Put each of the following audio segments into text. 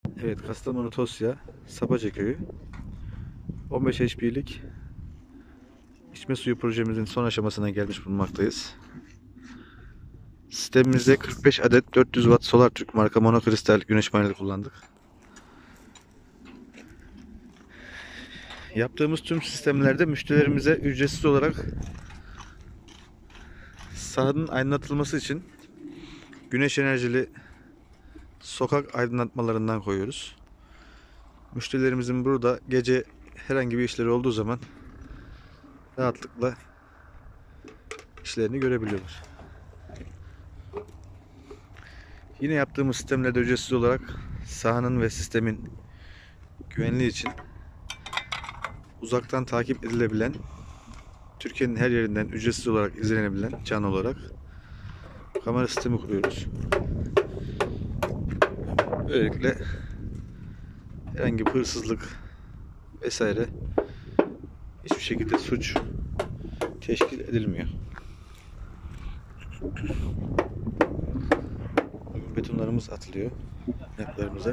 Evet, Kastamonu Tosya, Sapaca Köyü. 15 HP'lik içme suyu projemizin son aşamasına gelmiş bulunmaktayız. Sistemimizde 45 adet 400 Watt Solartürk marka monokristal güneş paneli kullandık. Yaptığımız tüm sistemlerde müşterilerimize ücretsiz olarak sahanın aydınlatılması için güneş enerjili sokak aydınlatmalarından koyuyoruz. Müşterilerimizin burada gece herhangi bir işleri olduğu zaman rahatlıkla işlerini görebiliyorlar. Yine yaptığımız sistemlerde ücretsiz olarak sahanın ve sistemin güvenliği için uzaktan takip edilebilen, Türkiye'nin her yerinden ücretsiz olarak izlenebilen canlı olarak kamera sistemi kuruyoruz. Böylelikle herhangi bir hırsızlık vesaire hiçbir şekilde suç teşkil edilmiyor. Betonlarımız atılıyor yapılarımıza.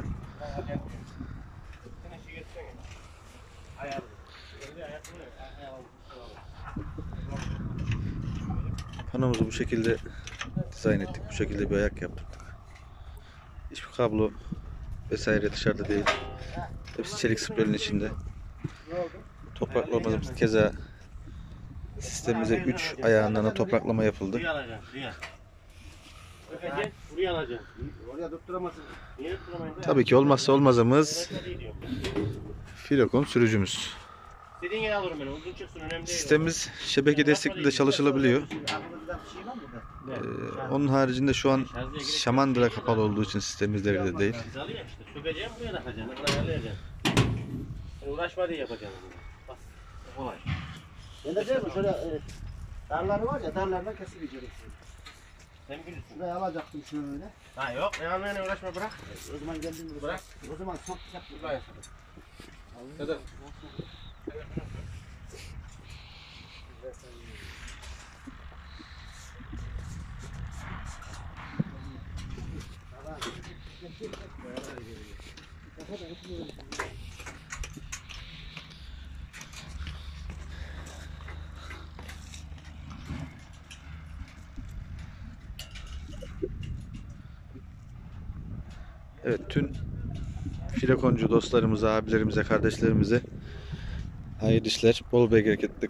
Panomuzu bu şekilde dizayn ettik. Bu şekilde bir ayak yaptırdık. Hiçbir kablo vesaire dışarıda değil. Hepsi çelik spreylerin içinde. Topraklamamız keza sistemimize 3 ayağından da topraklama yapıldı. Tabii ki olmazsa olmazımız Filokon sürücümüz. Sistemimiz şebeke destekli de çalışılabiliyor. Onun haricinde şu an Şamandıra kapalı olduğu için sistemimiz devrede değil. Uğraşma diye yapacağım. Bas. Kolay. Ben de diyorum şöyle darları var ya, darlardan kesileceksin. Sen bilirsin. Şurayı alacaktım şöyle. Ha yok, yani uğraşma, bırak. O zaman geldim buraya. Bırak. O zaman çok yap buraya. Hadi. Evet, tüm Filokoncu dostlarımıza, abilerimize, kardeşlerimize hayırlı işler, bol bereketli